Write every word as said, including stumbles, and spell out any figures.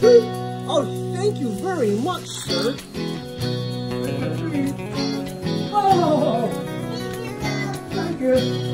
treat? Oh, thank you very much, sir. Oh, thank you.